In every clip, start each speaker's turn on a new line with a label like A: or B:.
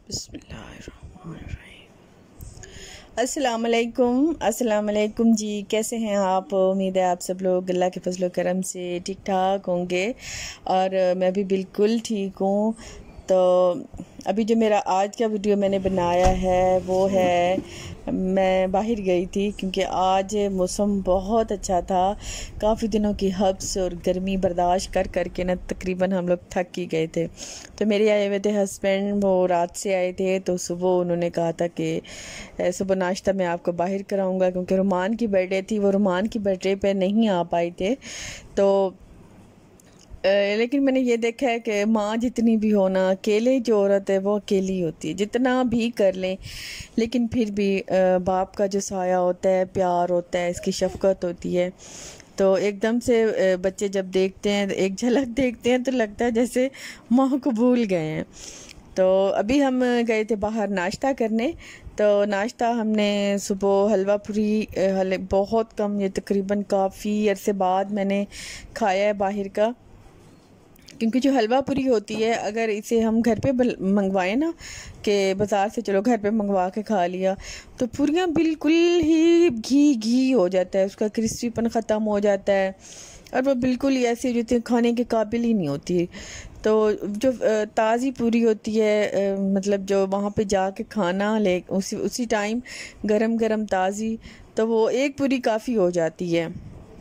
A: अस्सलाम वालेकुम जी। कैसे हैं आप? उम्मीद है आप सब लोग अल्लाह के फजल करम से ठीक ठाक होंगे और मैं भी बिल्कुल ठीक हूँ। तो अभी जो मेरा आज का वीडियो मैंने बनाया है वो है, मैं बाहर गई थी क्योंकि आज मौसम बहुत अच्छा था। काफ़ी दिनों की हब्स और गर्मी बर्दाश्त कर कर के ना तकरीबन हम लोग थक ही गए थे। तो मेरे आए हुए थे हस्बैंड, वो रात से आए थे, तो सुबह उन्होंने कहा था कि सुबह नाश्ता मैं आपको बाहर कराऊंगा, क्योंकि रुमान की बर्थडे थी। वो रुमान की बर्थडे पे नहीं आ पाए थे। तो लेकिन मैंने ये देखा है कि माँ जितनी भी हो ना, अकेले जो औरत है वो अकेली होती है, जितना भी कर लें लेकिन फिर भी बाप का जो साया होता है, प्यार होता है, इसकी शफकत होती है। तो एकदम से बच्चे जब देखते हैं, एक झलक देखते हैं तो लगता है जैसे माँ को भूल गए हैं। तो अभी हम गए थे बाहर नाश्ता करने। तो नाश्ता हमने सुबह हलवा पूरी, बहुत कम, ये तकरीबन काफ़ी अरसे बाद मैंने खाया है बाहर का। क्योंकि जो हलवा पूरी होती है, अगर इसे हम घर पे मंगवाएं ना, कि बाज़ार से चलो घर पे मंगवा के खा लिया, तो पूरियाँ बिल्कुल ही घी घी हो जाता है, उसका क्रिस्पीपन ख़त्म हो जाता है और वो बिल्कुल ही ऐसी जो होती खाने के काबिल ही नहीं होती। तो जो ताज़ी पूरी होती है, मतलब जो वहाँ पे जाके खाना ले उसी टाइम गरम गरम ताज़ी, तो वो एक पूरी काफ़ी हो जाती है।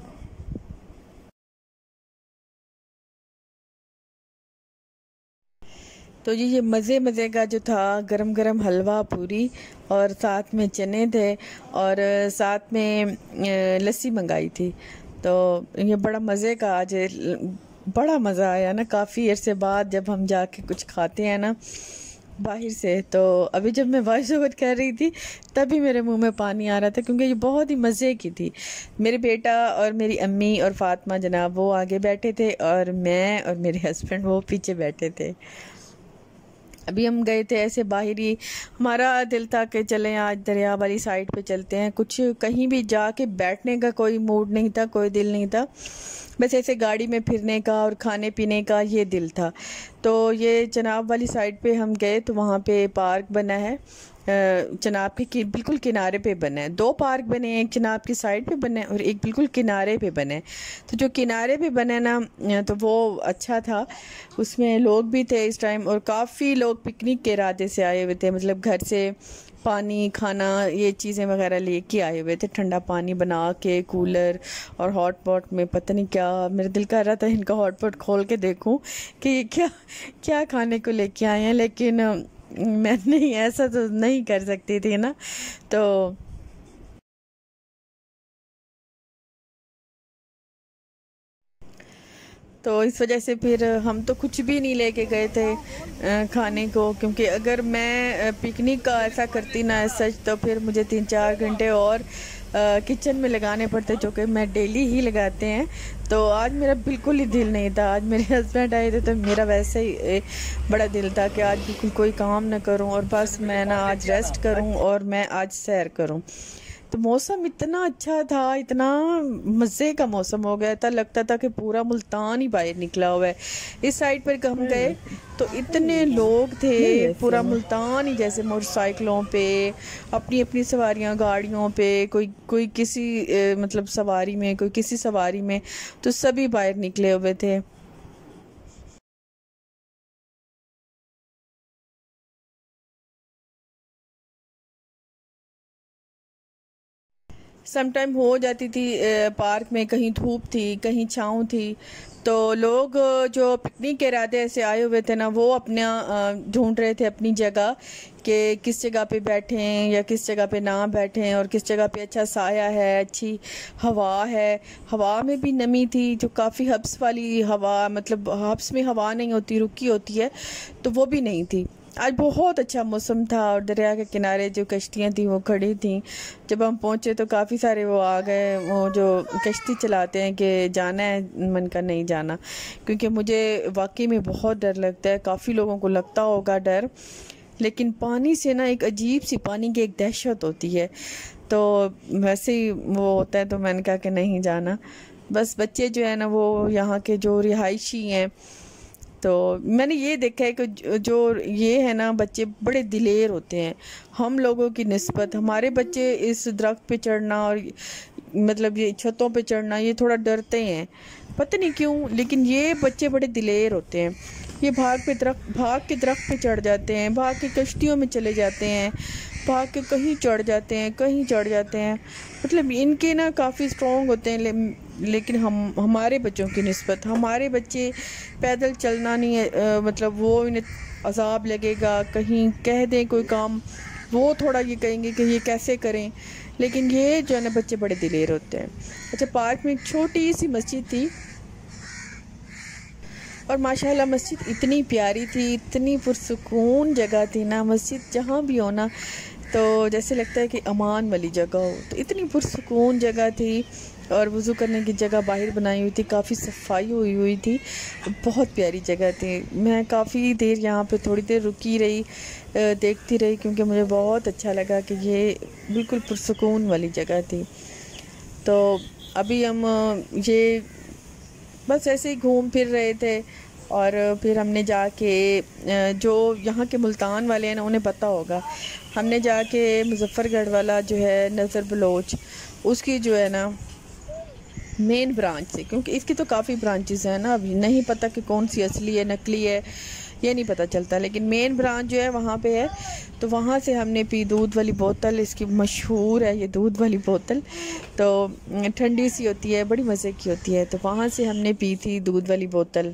A: तो ये मज़े मज़े का जो था, गरम गरम हलवा पूरी और साथ में चने थे और साथ में लस्सी मंगाई थी। तो ये बड़ा मज़े का आज बड़ा मज़ा आया ना, काफ़ी अरसे बाद जब हम जाके कुछ खाते हैं ना बाहर से। तो अभी जब मैं वॉइस ओवर कर रही थी तभी मेरे मुंह में पानी आ रहा था, क्योंकि ये बहुत ही मज़े की थी। मेरे बेटा और मेरी अम्मी और फातिमा जनाब वो आगे बैठे थे और मैं और मेरे हस्बैंड वो पीछे बैठे थे। अभी हम गए थे ऐसे बाहर ही, हमारा दिल था कि चलें आज दरिया वाली साइड पे चलते हैं। कुछ कहीं भी जाके बैठने का कोई मूड नहीं था, कोई दिल नहीं था, बस ऐसे गाड़ी में फिरने का और खाने पीने का ये दिल था। तो ये चनाब वाली साइड पे हम गए तो वहाँ पे पार्क बना है, चनाब के बिल्कुल किनारे पे बना है। दो पार्क बने हैं, एक चनाब की साइड पे बना है और एक बिल्कुल किनारे पे बना है। तो जो किनारे पे बना है ना, तो वो अच्छा था, उसमें लोग भी थे इस टाइम और काफ़ी लोग पिकनिक के इरादे से आए हुए थे, मतलब घर से पानी खाना ये चीज़ें वगैरह लेके आए हुए थे, ठंडा पानी बना के कूलर और हॉट पॉट में। पता नहीं क्या, मेरा दिल कर रहा था इनका हॉट पॉट खोल के देखूं कि ये क्या क्या खाने को लेके आए हैं, लेकिन मैं नहीं, ऐसा तो नहीं कर सकती थी ना। तो तो इस वजह से फिर हम तो कुछ भी नहीं लेके गए थे खाने को, क्योंकि अगर मैं पिकनिक का ऐसा करती ना सच, तो फिर मुझे 3-4 घंटे और किचन में लगाने पड़ते, जो कि मैं डेली ही लगाते हैं। तो आज मेरा बिल्कुल ही दिल नहीं था। आज मेरे हस्बैंड आए थे तो मेरा वैसे ही बड़ा दिल था कि आज बिल्कुल कोई काम ना करूं और बस मैं ना आज रेस्ट करूं और मैं आज सैर करूं। तो मौसम इतना अच्छा था, इतना मज़े का मौसम हो गया था, लगता था कि पूरा मुल्तान ही बाहर निकला हुआ है। इस साइड पर हम गए तो इतने लोग थे, पूरा मुल्तान ही जैसे मोटरसाइकिलों पे, अपनी अपनी सवारियां गाड़ियों पे, कोई कोई किसी मतलब सवारी में, कोई किसी सवारी में, तो सभी बाहर निकले हुए थे। सम टाइम हो जाती थी पार्क में, कहीं धूप थी कहीं छाँव थी, तो लोग जो पिकनिक के इरादे से आए हुए थे ना, वो अपना ढूंढ रहे थे अपनी जगह कि किस जगह पे बैठें या किस जगह पे ना बैठें और किस जगह पे अच्छा साया है, अच्छी हवा है। हवा में भी नमी थी, जो काफ़ी हब्स वाली हवा, मतलब हब्स में हवा नहीं होती, रुकी होती है, तो वो भी नहीं थी। आज बहुत अच्छा मौसम था और दरिया के किनारे जो कश्तियाँ थी वो खड़ी थी। जब हम पहुँचे तो काफ़ी सारे वो आ गए, वो जो कश्ती चलाते हैं कि जाना है, मन का नहीं जाना, क्योंकि मुझे वाकई में बहुत डर लगता है। काफ़ी लोगों को लगता होगा डर, लेकिन पानी से ना एक अजीब सी पानी की एक दहशत होती है। तो वैसे ही वो होता है, तो मैंने कहा कि नहीं जाना। बस बच्चे जो है ना, वो यहाँ के जो रिहायशी हैं तो मैंने ये देखा है कि जो ये है ना, बच्चे बड़े दिलेर होते हैं हम लोगों की निस्बत। हमारे बच्चे इस दरख्त पे चढ़ना और मतलब ये छतों पे चढ़ना, ये थोड़ा डरते हैं, पता नहीं क्यों, लेकिन ये बच्चे बड़े दिलेर होते हैं। ये भाग के दरख्त पे चढ़ जाते हैं, भाग के कश्तियों में चले जाते हैं, भाग के कहीं चढ़ जाते हैं, कहीं चढ़ जाते हैं। मतलब इनके ना काफ़ी स्ट्रॉन्ग होते हैं, लेकिन हमारे बच्चों की निस्बत हमारे बच्चे पैदल चलना नहीं है, मतलब वो इन्हें अजाब लगेगा। कहीं कह दें कोई काम, वो थोड़ा ये कहेंगे कि ये कैसे करें, लेकिन ये जो है ना बच्चे बड़े दिलेर होते हैं। अच्छा, पार्क में एक छोटी सी मस्जिद थी और माशाल्लाह मस्जिद इतनी प्यारी थी, इतनी पुरसुकून जगह थी ना। मस्जिद जहाँ भी हो ना तो जैसे लगता है कि अमान वाली जगह हो, तो इतनी पुरसुकून जगह थी। और वज़ू करने की जगह बाहर बनाई हुई थी, काफ़ी सफाई हुई थी, बहुत प्यारी जगह थी। मैं काफ़ी देर यहाँ पे थोड़ी देर रुकी रही, देखती रही, क्योंकि मुझे बहुत अच्छा लगा कि ये बिल्कुल पुरसुकून वाली जगह थी। तो अभी हम ये बस ऐसे ही घूम फिर रहे थे और फिर हमने जाके, जो यहाँ के मुल्तान वाले हैं ना उन्हें पता होगा, हमने जाके मुजफ्फरगढ़ वाला जो है नज़र बलोच, उसकी जो है ना मेन ब्रांच से, क्योंकि इसकी तो काफ़ी ब्रांचेस हैं ना, अभी नहीं पता कि कौन सी असली है नकली है ये नहीं पता चलता, लेकिन मेन ब्रांच जो है वहाँ पे है। तो वहाँ से हमने पी दूध वाली बोतल, इसकी मशहूर है ये दूध वाली बोतल, तो ठंडी सी होती है, बड़ी मज़े की होती है। तो वहाँ से हमने पी थी दूध वाली बोतल।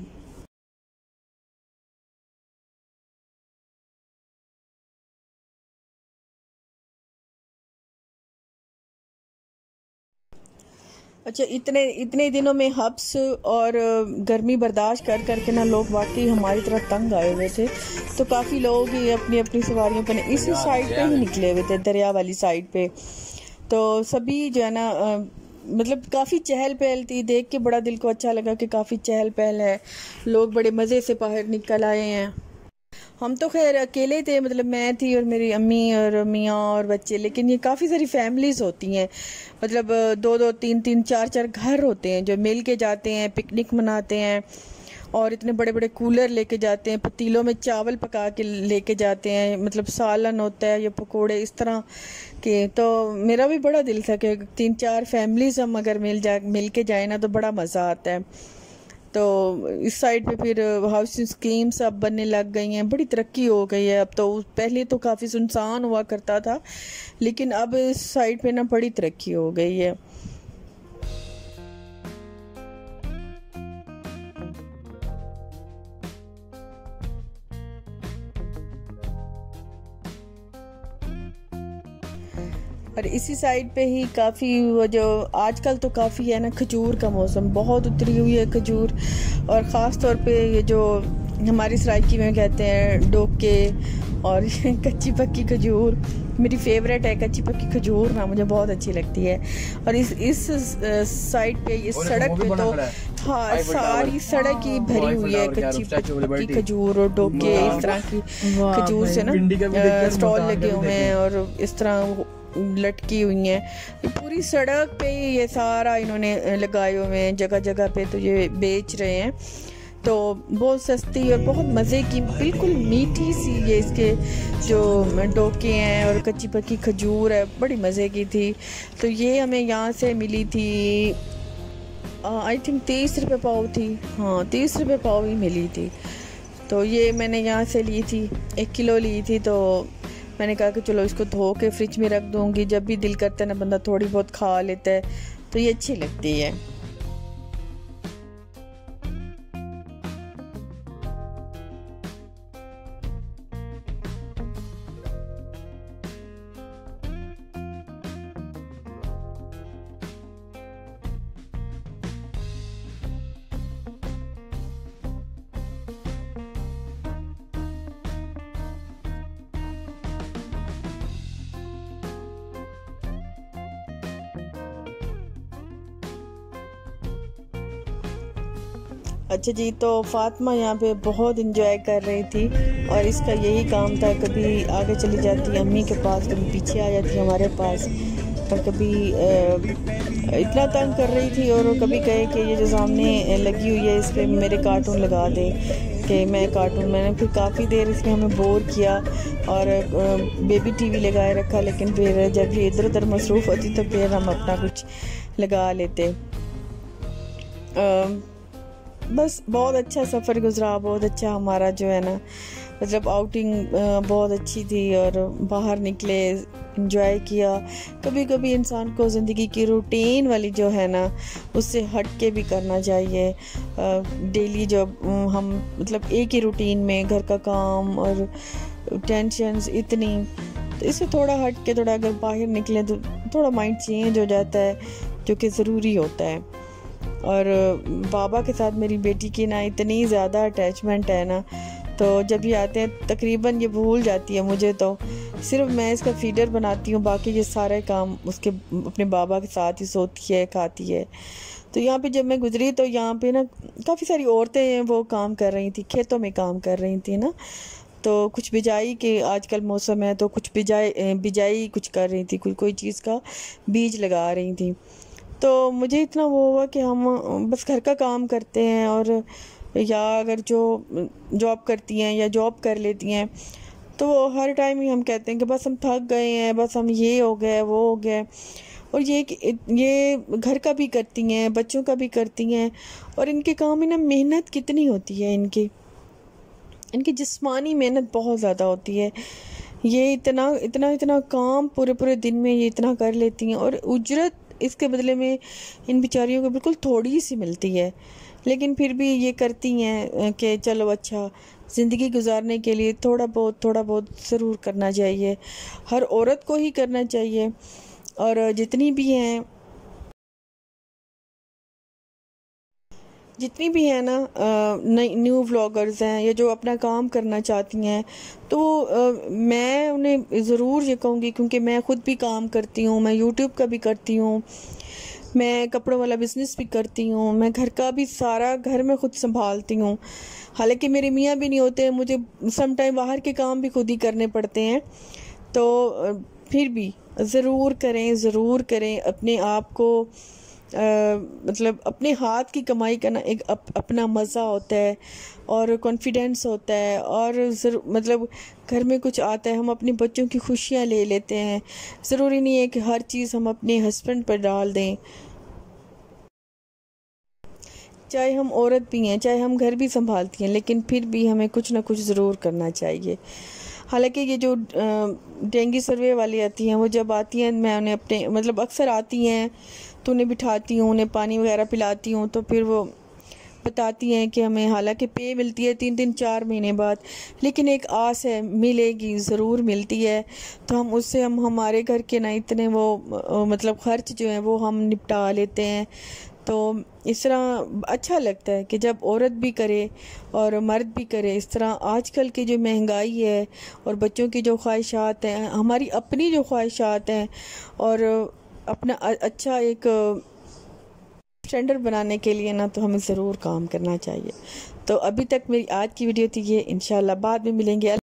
A: अच्छा, इतने इतने दिनों में हब्स और गर्मी बर्दाश्त कर करके ना लोग वाकई हमारी तरफ तंग आए हुए थे। तो काफ़ी लोग ये अपनी अपनी सवारियों पर इसी साइड पे ही निकले हुए थे, दरिया वाली साइड पे। तो सभी जो है ना मतलब काफ़ी चहल पहल थी, देख के बड़ा दिल को अच्छा लगा कि काफ़ी चहल पहल है, लोग बड़े मज़े से बाहर निकल आए हैं। हम तो खैर अकेले थे, मतलब मैं थी और मेरी अम्मी और मियाँ और बच्चे, लेकिन ये काफ़ी सारी फैमिलीज़ होती हैं, मतलब दो दो तीन तीन चार चार घर होते हैं जो मिल के जाते हैं, पिकनिक मनाते हैं और इतने बड़े बड़े कूलर लेके जाते हैं, पतीलों में चावल पका के लेके जाते हैं, मतलब सालन होता है या पकोड़े इस तरह के। तो मेरा भी बड़ा दिल था कि 3-4 फैमिलीज़ हम अगर मिल के जाए ना तो बड़ा मज़ा आता है। तो इस साइड पे फिर हाउसिंग स्कीम्स अब बनने लग गई हैं, बड़ी तरक्की हो गई है अब तो। पहले तो काफ़ी सुनसान हुआ करता था, लेकिन अब इस साइड पे ना बड़ी तरक्की हो गई है। और इसी साइड पे ही काफ़ी वो जो आजकल तो काफ़ी है ना खजूर का मौसम, बहुत उतरी हुई है खजूर, और ख़ास तौर पे ये जो हमारी सराइकी में कहते हैं डोके और कच्ची पक्की खजूर, मेरी फेवरेट है कच्ची पक्की खजूर ना, मुझे बहुत अच्छी लगती है। और इस साइड पे इस सड़क पे तो हाँ सारी सड़क ही भरी हुई है कच्ची पक्की खजूर और डोके, इस तरह की खजूर से ना स्टॉल लगे हुए हैं और इस तरह लटकी हुई हैं पूरी सड़क पे। ये सारा इन्होंने लगाए हुए हैं जगह जगह पे, तो ये बेच रहे हैं। तो बहुत सस्ती और बहुत मज़े की, बिल्कुल मीठी सी ये इसके जो डोके हैं और कच्ची पक्की खजूर है, बड़ी मज़े की थी। तो ये हमें यहाँ से मिली थी आई थिंक 30 रुपये पाव थी, हाँ 30 रुपये पाव ही मिली थी। तो ये मैंने यहाँ से ली थी, 1 किलो ली थी। तो मैंने कहा कि चलो इसको धो के फ्रिज में रख दूँगी, जब भी दिल करता है ना बंदा थोड़ी बहुत खा लेता है, तो ये अच्छी लगती है। अच्छा जी, तो फातिमा यहाँ पे बहुत इंजॉय कर रही थी और इसका यही काम था, कभी आगे चली जाती अम्मी के पास, कभी पीछे आ जाती हमारे पास, और कभी इतना तंग कर रही थी और कभी कहे कि ये जो सामने लगी हुई है इस पर मेरे कार्टून लगा दे, कि मैं कार्टून, मैंने फिर काफ़ी देर इसमें हमें बोर किया और बेबी टीवी लगाए रखा, लेकिन फिर जब ये इधर उधर मसरूफ़ होती तो फिर हम अपना कुछ लगा लेते। बस बहुत अच्छा सफ़र गुज़रा, बहुत अच्छा हमारा जो है ना मतलब आउटिंग बहुत अच्छी थी और बाहर निकले, एंजॉय किया। कभी कभी इंसान को ज़िंदगी की रूटीन वाली जो है ना उससे हट के भी करना चाहिए। डेली जो हम मतलब एक ही रूटीन में घर का काम और टेंशन्स इतनी, तो इससे थोड़ा हट के थोड़ा अगर बाहर निकले तो थोड़ा माइंड चेंज हो जाता है, जो कि ज़रूरी होता है। और बाबा के साथ मेरी बेटी की ना इतनी ज़्यादा अटैचमेंट है ना, तो जब ये आते हैं तकरीबन ये भूल जाती है मुझे। तो सिर्फ मैं इसका फीडर बनाती हूँ, बाकी ये सारे काम उसके अपने बाबा के साथ ही सोती है, खाती है। तो यहाँ पे जब मैं गुजरी तो यहाँ पे ना काफ़ी सारी औरतें हैं, वो काम कर रही थी, खेतों में काम कर रही थी ना। तो कुछ बिजाई के आजकल मौसम है तो कुछ बिजाई कुछ कर रही थी, कोई चीज़ का बीज लगा रही थी। तो मुझे इतना वो हुआ कि हम बस घर का काम करते हैं, और या अगर जो जॉब करती हैं या जॉब कर लेती हैं तो वो हर टाइम ही हम कहते हैं कि बस हम थक गए हैं, बस हम ये हो गए वो हो गए। और ये घर का भी करती हैं, बच्चों का भी करती हैं, और इनके काम में ना मेहनत कितनी होती है, इनकी जिस्मानी मेहनत बहुत ज़्यादा होती है। ये इतना इतना इतना काम पूरे पूरे दिन में ये इतना कर लेती हैं, और उजरत इसके बदले में इन बेचारियों को बिल्कुल थोड़ी सी मिलती है। लेकिन फिर भी ये करती हैं कि चलो अच्छा, ज़िंदगी गुजारने के लिए थोड़ा बहुत ज़रूर करना चाहिए, हर औरत को ही करना चाहिए। और जितनी भी हैं ना नई न्यू व्लॉगर्स हैं या जो अपना काम करना चाहती हैं, तो मैं उन्हें ज़रूर ये कहूँगी, क्योंकि मैं ख़ुद भी काम करती हूँ, मैं यूट्यूब का भी करती हूँ, मैं कपड़ों वाला बिज़नेस भी करती हूँ, मैं घर का भी सारा घर में ख़ुद संभालती हूँ। हालांकि मेरे मियाँ भी नहीं होते, मुझे सम टाइम बाहर के काम भी खुद ही करने पड़ते हैं। तो फिर भी ज़रूर करें अपने आप को मतलब अपने हाथ की कमाई करना एक अपना मज़ा होता है और कॉन्फिडेंस होता है। और मतलब घर में कुछ आता है, हम अपने बच्चों की खुशियाँ ले लेते हैं। ज़रूरी नहीं है कि हर चीज़ हम अपने हस्बैंड पर डाल दें। चाहे हम औरत भी हैं, चाहे हम घर भी संभालती हैं, लेकिन फिर भी हमें कुछ ना कुछ ज़रूर करना चाहिए। हालांकि ये जो डेंगू सर्वे वाली आती हैं, वो जब आती हैं मैं उन्हें अपने मतलब अक्सर आती हैं तो उन्हें बिठाती हूँ, उन्हें पानी वगैरह पिलाती हूँ, तो फिर वो बताती हैं कि हमें हालांकि पे मिलती है 3-4 महीने बाद, लेकिन एक आस है मिलेगी, ज़रूर मिलती है। तो हम उससे हम हमारे घर के ना इतने वो मतलब ख़र्च जो हैं वो हम निपटा लेते हैं। तो इस तरह अच्छा लगता है कि जब औरत भी करे और मर्द भी करे। इस तरह आजकल की जो महंगाई है और बच्चों की जो ख्वाहिशात हैं, हमारी अपनी जो ख्वाहिशात हैं, और अपना अच्छा एक स्टैंडर्ड बनाने के लिए ना, तो हमें ज़रूर काम करना चाहिए। तो अभी तक मेरी आज की वीडियो थी ये, इंशाल्लाह बाद में मिलेंगे।